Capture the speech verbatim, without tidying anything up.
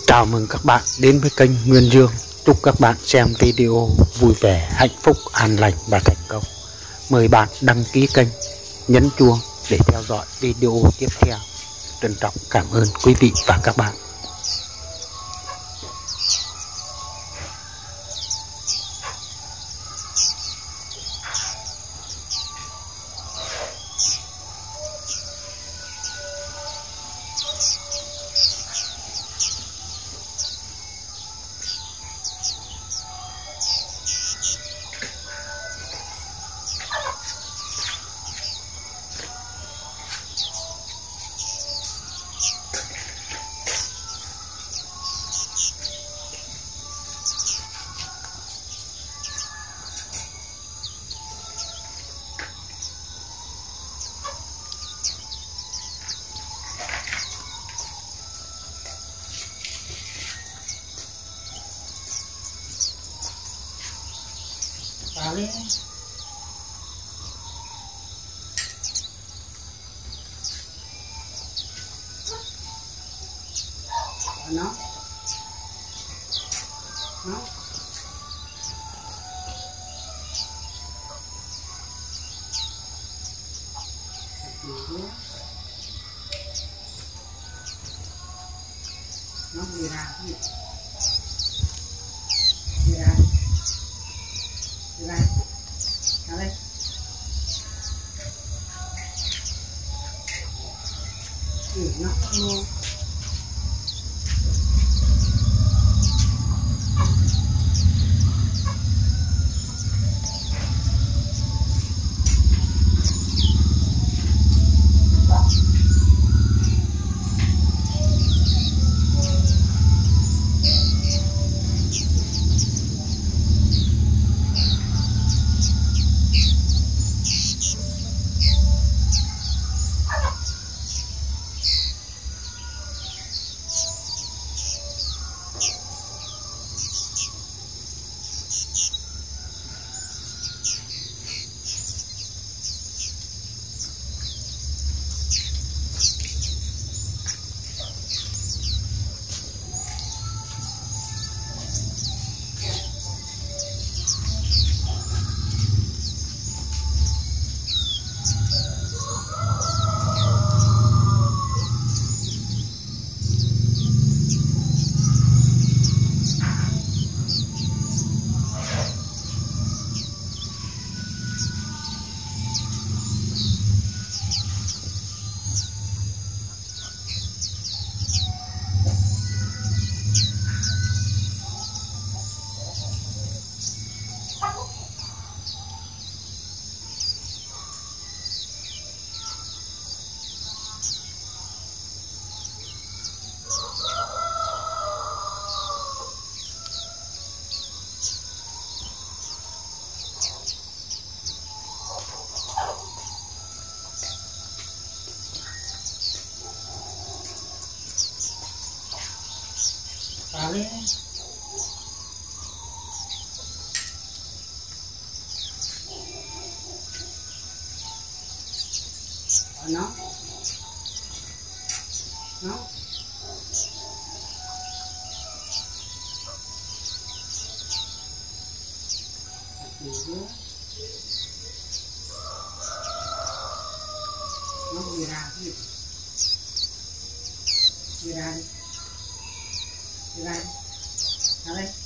Chào mừng các bạn đến với kênh Nguyên Dương. Chúc các bạn xem video vui vẻ, hạnh phúc, an lành và thành công. Mời bạn đăng ký kênh, nhấn chuông để theo dõi video tiếp theo. Trân trọng cảm ơn quý vị và các bạn. Vào đi. Nó nó nó đi ra đi đi ra đi ra ra đây ừ, nó mua vào đi. Nó nó nó đi ra đi đi ra đi đi ra đi ra đây